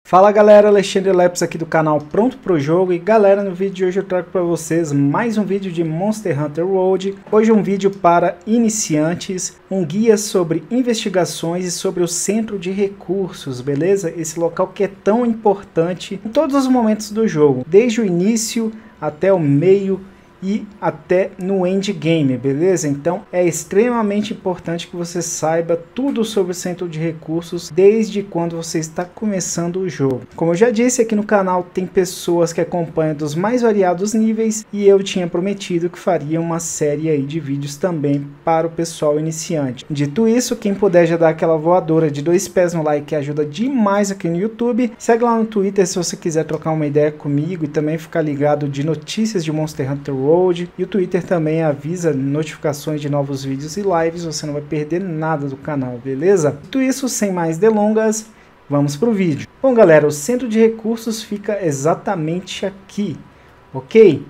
Fala galera, Alexandre Lepes aqui do canal Pronto Pro Jogo. E galera, no vídeo de hoje eu trago para vocês mais um vídeo de Monster Hunter World. Hoje um vídeo para iniciantes, um guia sobre investigações e sobre o centro de recursos, beleza? Esse local que é tão importante em todos os momentos do jogo, desde o início até o meio e até no endgame, beleza? Então é extremamente importante que você saiba tudo sobre o centro de recursos desde quando você está começando o jogo. Como eu já disse, aqui no canal tem pessoas que acompanham dos mais variados níveis e eu tinha prometido que faria uma série aí de vídeos também para o pessoal iniciante. Dito isso, quem puder já dar aquela voadora de 2 pés no like que ajuda demais aqui no YouTube. Segue lá no Twitter se você quiser trocar uma ideia comigo e também ficar ligado de notícias de Monster Hunter World. E o Twitter também avisa notificações de novos vídeos e lives, você não vai perder nada do canal, beleza? Dito isso, sem mais delongas, vamos pro vídeo. Bom galera, o centro de recursos fica exatamente aqui, ok?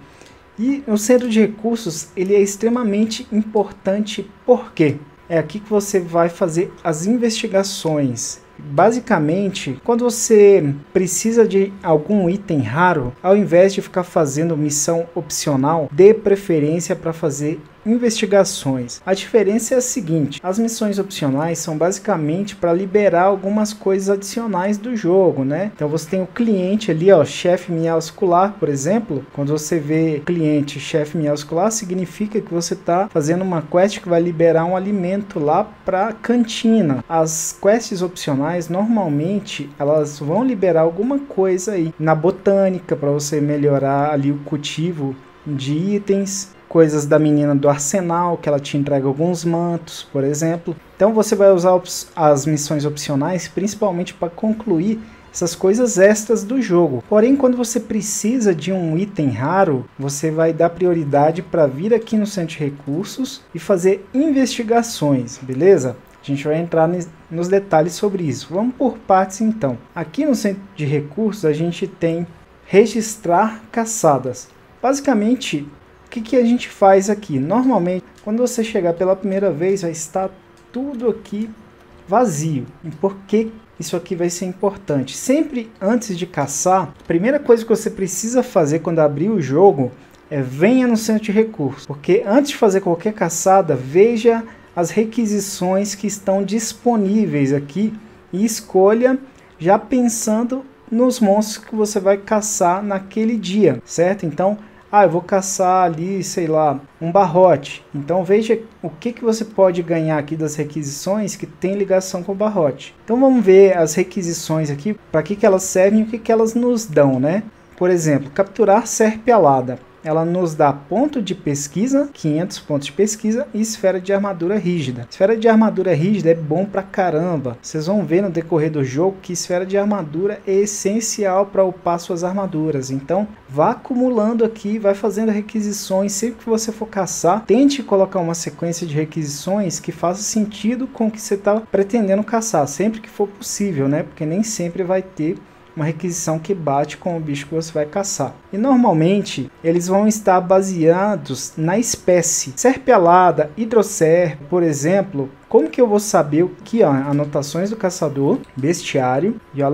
E o centro de recursos ele é extremamente importante porque é aqui que você vai fazer as investigações. Basicamente, quando você precisa de algum item raro, ao invés de ficar fazendo missão opcional, dê preferência para fazer investigações. A diferença é a seguinte: as missões opcionais são basicamente para liberar algumas coisas adicionais do jogo, né? Então você tem o cliente ali, ó, chefe minúscular, por exemplo. Quando você vê cliente chefe minúscular, significa que você está fazendo uma quest que vai liberar um alimento lá para cantina. As quests opcionais normalmente elas vão liberar alguma coisa aí na botânica para você melhorar ali o cultivo de itens, coisas da menina do arsenal, que ela te entrega alguns mantos, por exemplo. Então você vai usar as missões opcionais principalmente para concluir essas coisas extras do jogo. Porém, quando você precisa de um item raro, você vai dar prioridade para vir aqui no centro de recursos e fazer investigações, beleza? A gente vai entrar nos detalhes sobre isso. Vamos por partes então. Aqui no centro de recursos a gente tem registrar caçadas. Basicamente, o que a gente faz aqui? Normalmente, quando você chegar pela primeira vez, vai estar tudo aqui vazio. E por que isso aqui vai ser importante? Sempre antes de caçar, a primeira coisa que você precisa fazer quando abrir o jogo é venha no centro de recursos. Porque antes de fazer qualquer caçada, veja as requisições que estão disponíveis aqui e escolha já pensando nos monstros que você vai caçar naquele dia, certo? Então, eu vou caçar ali, sei lá, um barrote. Então veja o que você pode ganhar aqui das requisições que tem ligação com o barrote. Então vamos ver as requisições aqui, para que elas servem e o que elas nos dão, né? Por exemplo, capturar serpe alada. Ela nos dá ponto de pesquisa, 500 pontos de pesquisa e esfera de armadura rígida. Esfera de armadura rígida é bom pra caramba. Vocês vão ver no decorrer do jogo que esfera de armadura é essencial para upar suas armaduras. Então, vá acumulando aqui, vai fazendo requisições. Sempre que você for caçar, tente colocar uma sequência de requisições que faça sentido com o que você está pretendendo caçar. Sempre que for possível, né? Porque nem sempre vai ter uma requisição que bate com o bicho que você vai caçar. E normalmente eles vão estar baseados na espécie. Serpe alada, hidroserpe, por exemplo. Como que eu vou saber o que? Anotações do caçador, bestiário,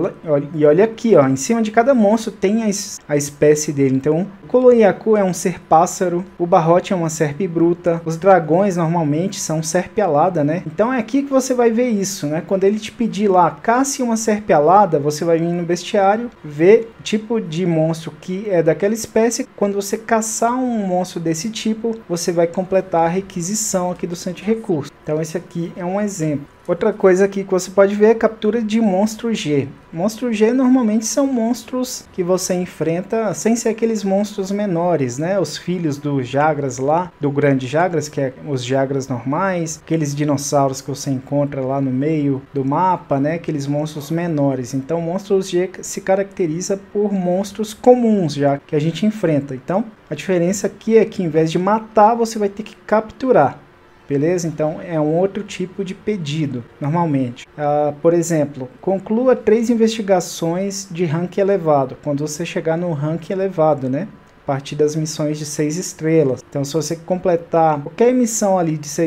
e olha aqui, ó, em cima de cada monstro tem a espécie dele. Então, o Coloyaku é um ser pássaro, o barrote é uma serpe bruta, os dragões normalmente são serpe alada, né? Então é aqui que você vai ver isso, né? Quando ele te pedir lá, caça uma serpe alada, você vai vir no bestiário, ver o tipo de monstro que é daquela espécie. Quando você caçar um monstro desse tipo, você vai completar a requisição aqui do centro de recursos. Então esse aqui é um exemplo. Outra coisa aqui que você pode ver é captura de monstro G. Monstro G normalmente são monstros que você enfrenta sem ser aqueles monstros menores, né? Os filhos do Jagras lá, do grande Jagras, que é os Jagras normais, aqueles dinossauros que você encontra lá no meio do mapa, né? Aqueles monstros menores. Então, monstros G se caracteriza por monstros comuns já que a gente enfrenta. Então, a diferença aqui é que em vez de matar, você vai ter que capturar. Beleza? Então é um outro tipo de pedido, normalmente. Por exemplo, conclua 3 investigações de rank elevado, quando você chegar no rank elevado, né? a partir das missões de 6 estrelas. Então se você completar qualquer missão ali de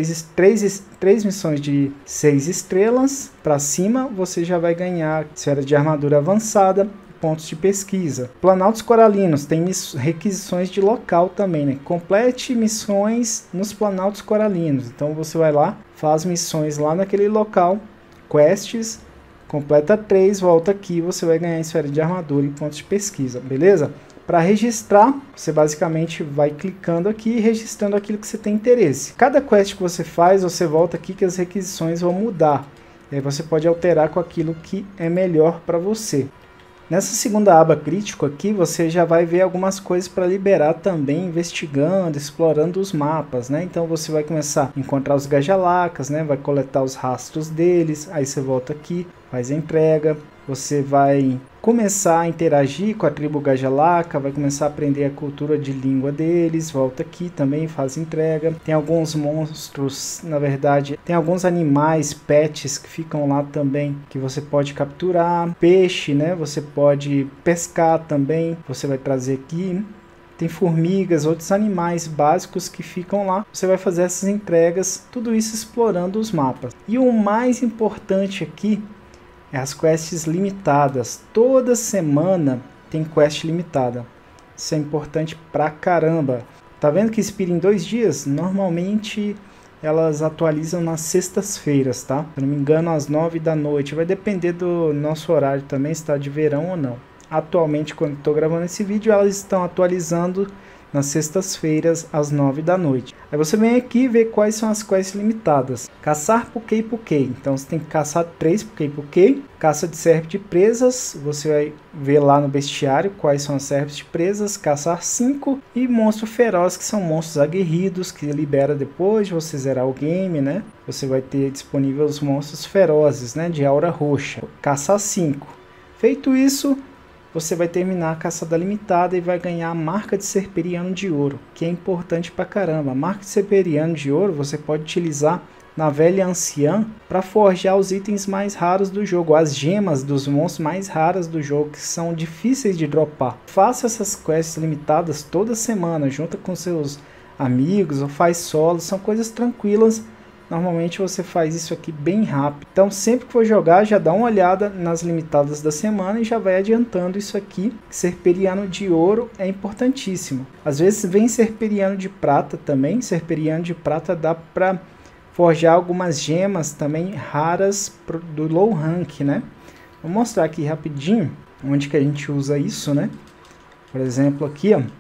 3 missões de 6 estrelas para cima, você já vai ganhar esfera de armadura avançada, pontos de pesquisa. Planaltos Coralinos tem requisições de local também, né? Complete missões nos Planaltos Coralinos. Então você vai lá, faz missões lá naquele local, quests, completa 3, volta aqui, você vai ganhar esfera de armadura e pontos de pesquisa, beleza? Para registrar, você basicamente vai clicando aqui e registrando aquilo que você tem interesse. Cada quest que você faz, você volta aqui que as requisições vão mudar. E aí você pode alterar com aquilo que é melhor para você. Nessa segunda aba crítico aqui, você já vai ver algumas coisas para liberar também, investigando, explorando os mapas, né? Então você vai começar a encontrar os gajalacas, né? Vai coletar os rastros deles, aí você volta aqui, faz a entrega, você vai começar a interagir com a tribo Gajalaca, vai começar a aprender a cultura de língua deles, volta aqui também, faz entrega. Tem alguns monstros, na verdade, tem alguns animais, pets que ficam lá também, que você pode capturar. Peixe, né? Você pode pescar também, você vai trazer aqui. Tem formigas, outros animais básicos que ficam lá. Você vai fazer essas entregas, tudo isso explorando os mapas. E o mais importante aqui é as quests limitadas. Toda semana tem quest limitada. Isso é importante pra caramba. Tá vendo que expira em 2 dias? Normalmente elas atualizam nas sextas-feiras, tá? Se não me engano, às 9 da noite. Vai depender do nosso horário também, se está de verão ou não. Atualmente, quando estou gravando esse vídeo, elas estão atualizando nas sextas-feiras, às 9 da noite. Aí você vem aqui e vê quais são as quests limitadas. Caçar Pukei-Pukei. Então você tem que caçar 3 Pukei-Pukei. Caça de serpe de presas. Você vai ver lá no bestiário quais são as serpes de presas. Caçar 5. E monstro feroz, que são monstros aguerridos, que libera depois de você zerar o game, né? Você vai ter disponível os monstros ferozes, né? De aura roxa. Caçar 5. Feito isso, você vai terminar a caçada limitada e vai ganhar a marca de Serperiano de Ouro, que é importante pra caramba. A marca de Serperiano de Ouro você pode utilizar na Velha Anciã para forjar os itens mais raros do jogo, as gemas dos monstros mais raras do jogo, que são difíceis de dropar. Faça essas quests limitadas toda semana, junta com seus amigos ou faz solo, são coisas tranquilas. Normalmente você faz isso aqui bem rápido. Então sempre que for jogar, já dá uma olhada nas limitadas da semana e já vai adiantando isso aqui. Serperiano de Ouro é importantíssimo. Às vezes vem Serperiano de Prata também. Serperiano de Prata dá para forjar algumas gemas também raras do low rank, né? Vou mostrar aqui rapidinho onde que a gente usa isso, né? Por exemplo aqui, ó,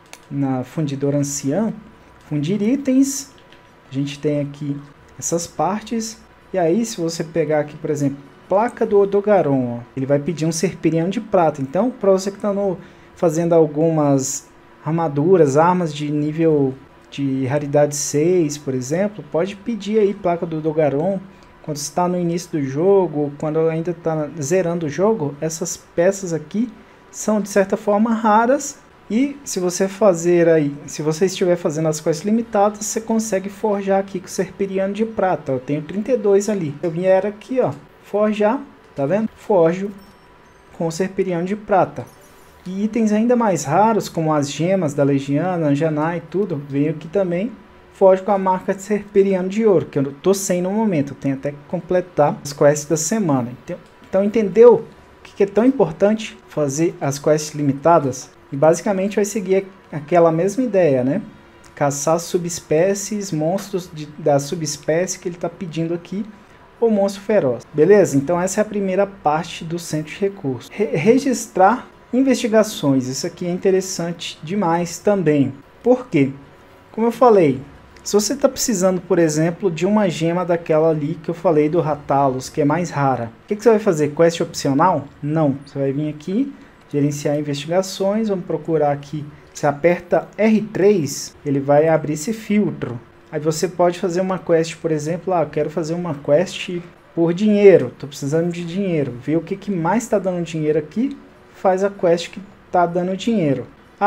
na fundidora anciã, fundir itens. A gente tem aqui essas partes, e aí se você pegar aqui, por exemplo, placa do Odogaron, ó, ele vai pedir um Serperiano de Prata. Então, para você que está fazendo algumas armaduras, armas de nível de raridade 6, por exemplo, pode pedir aí placa do Odogaron. Quando está no início do jogo, quando ainda está zerando o jogo, essas peças aqui são de certa forma raras. E se você fazer aí, se você estiver fazendo as quests limitadas, você consegue forjar aqui com o Serperiano de Prata. Eu tenho 32 ali. Eu vier aqui, ó, forjar, tá vendo? Forjo com o Serperiano de Prata. E itens ainda mais raros, como as gemas da Legiana, Anjanai e tudo, venho aqui também, forjo com a marca de Serperiano de Ouro, que eu tô sem no momento. Eu tenho até que completar as quests da semana. Então entendeu o que é tão importante fazer as quests limitadas? E basicamente vai seguir aquela mesma ideia, né? Caçar subespécies, monstros da subespécie que ele está pedindo aqui, ou monstro feroz. Beleza? Então essa é a primeira parte do centro de recursos. Registrar investigações. Isso aqui é interessante demais também. Por quê? Como eu falei, se você está precisando, por exemplo, de uma gema daquela ali que eu falei do Ratalos, que é mais rara, o que você vai fazer? Quest opcional? Não. Você vai vir aqui, gerenciar investigações, vamos procurar aqui. Você aperta R3, ele vai abrir esse filtro. Aí você pode fazer uma quest, por exemplo, eu quero fazer uma quest por dinheiro, estou precisando de dinheiro. Vê o que mais está dando dinheiro aqui, faz a quest que está dando dinheiro.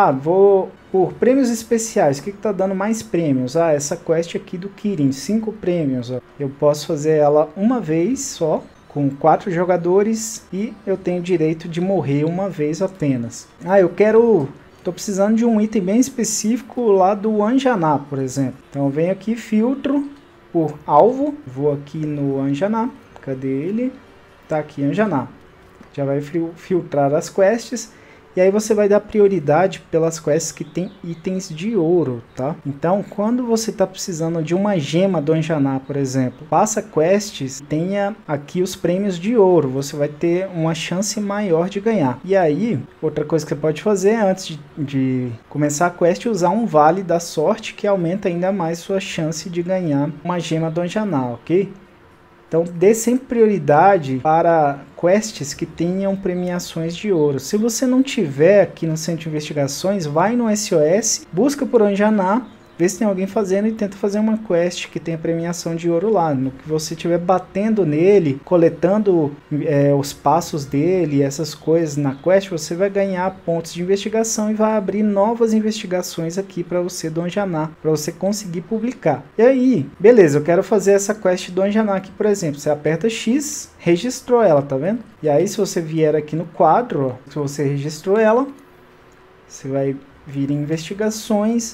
Vou por prêmios especiais, o que está dando mais prêmios? Essa quest aqui do Kirin, 5 prêmios. Ó. Eu posso fazer ela uma vez só, com 4 jogadores, e eu tenho direito de morrer uma vez apenas. Eu quero estou precisando de um item bem específico lá do Anjaná, por exemplo. Então eu venho aqui, filtro por alvo, vou aqui no Anjaná, cadê ele? Tá aqui, Anjaná. Já vai filtrar as quests. E aí você vai dar prioridade pelas quests que tem itens de ouro, tá? Então, quando você está precisando de uma gema do Anjaná, por exemplo, faça quests, tenha aqui os prêmios de ouro, você vai ter uma chance maior de ganhar. E aí, outra coisa que você pode fazer antes de começar a quest, usar um vale da sorte, que aumenta ainda mais sua chance de ganhar uma gema do Anjaná, ok? Então, dê sempre prioridade para quests que tenham premiações de ouro. Se você não tiver aqui no Centro de Investigações, vai no SOS, busca por Anjaná, vê se tem alguém fazendo e tenta fazer uma quest que tenha premiação de ouro lá. No que você estiver batendo nele, coletando os passos dele, essas coisas na quest, você vai ganhar pontos de investigação e vai abrir novas investigações aqui para você do Anjaná, para você conseguir publicar. E aí, beleza, eu quero fazer essa quest do Anjaná aqui, por exemplo. Você aperta X, registrou ela, tá vendo? E aí, se você vier aqui no quadro, ó, se você registrou ela, você vai vir em investigações.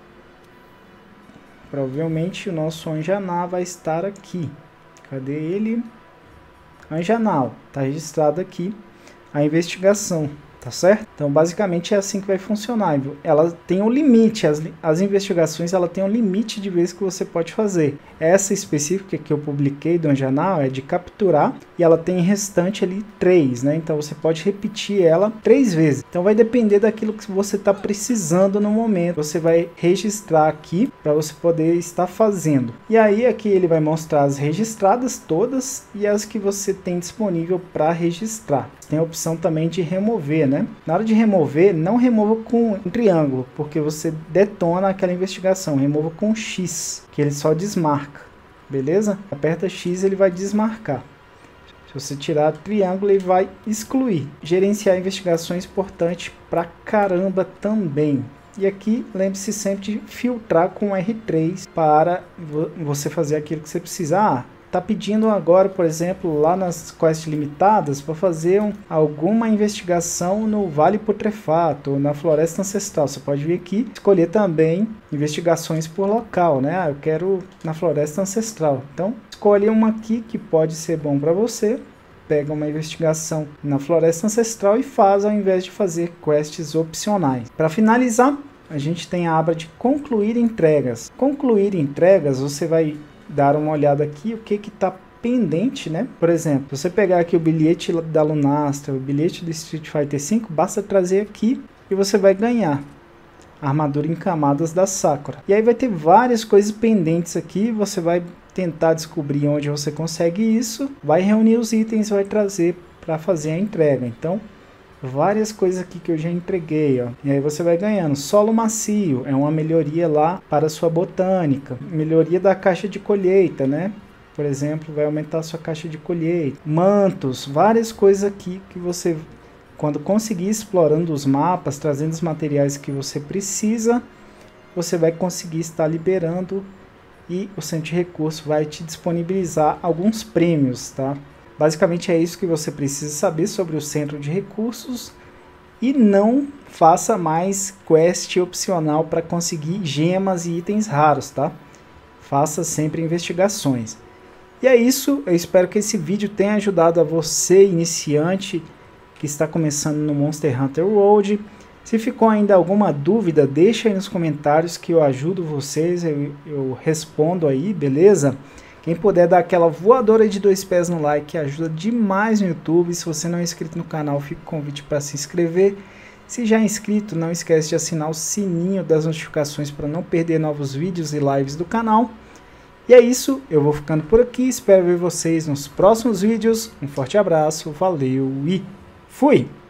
Provavelmente o nosso Anjaná vai estar aqui. Cadê ele? Anjaná, está registrado aqui a investigação, tá certo? Então basicamente é assim que vai funcionar. Ela tem um limite, as investigações ela tem um limite de vezes que você pode fazer. Essa específica que eu publiquei do Anjaná é de capturar e ela tem restante ali 3, né? Então você pode repetir ela 3 vezes. Então vai depender daquilo que você está precisando no momento. Você vai registrar aqui para você poder estar fazendo. E aí aqui ele vai mostrar as registradas todas e as que você tem disponível para registrar. Tem a opção também de remover, né? Na hora de remover, não remova com um triângulo, porque você detona aquela investigação. Remova com X, que ele só desmarca, beleza? Aperta X, ele vai desmarcar. Se você tirar triângulo, ele vai excluir. Gerenciar investigações é importante pra caramba também. E aqui, lembre-se sempre de filtrar com R3 para você fazer aquilo que você precisa. Tá pedindo agora, por exemplo, lá nas quests limitadas, para fazer alguma investigação no Vale Putrefato ou na Floresta Ancestral. Você pode vir aqui, escolher também investigações por local, né? Eu quero na Floresta Ancestral. Então, escolhe uma aqui que pode ser bom para você. Pega uma investigação na Floresta Ancestral e faz ao invés de fazer quests opcionais. Para finalizar, a gente tem a aba de concluir entregas. Concluir entregas, você vai dar uma olhada aqui o que está pendente, né? Por exemplo, você pegar aqui o bilhete da Lunastra, o bilhete do Street Fighter V, basta trazer aqui e você vai ganhar a armadura em camadas da Sakura. E aí vai ter várias coisas pendentes aqui, você vai tentar descobrir onde você consegue isso, vai reunir os itens, vai trazer para fazer a entrega. Então, várias coisas aqui que eu já entreguei, ó. E aí você vai ganhando. Solo macio é uma melhoria lá para a sua botânica. Melhoria da caixa de colheita, né? Por exemplo, vai aumentar a sua caixa de colheita. Mantos, várias coisas aqui que você, quando conseguir explorando os mapas, trazendo os materiais que você precisa, você vai conseguir estar liberando e o centro de recurso vai te disponibilizar alguns prêmios, tá? Basicamente é isso que você precisa saber sobre o centro de recursos e não faça mais quest opcional para conseguir gemas e itens raros, tá? Faça sempre investigações. E é isso, eu espero que esse vídeo tenha ajudado a você, iniciante, que está começando no Monster Hunter World. Se ficou ainda alguma dúvida, deixa aí nos comentários que eu ajudo vocês, eu respondo aí, beleza? Quem puder dar aquela voadora de 2 pés no like ajuda demais no YouTube. Se você não é inscrito no canal, fica o convite para se inscrever. Se já é inscrito, não esquece de assinar o sininho das notificações para não perder novos vídeos e lives do canal. E é isso, eu vou ficando por aqui, espero ver vocês nos próximos vídeos. Um forte abraço, valeu e fui!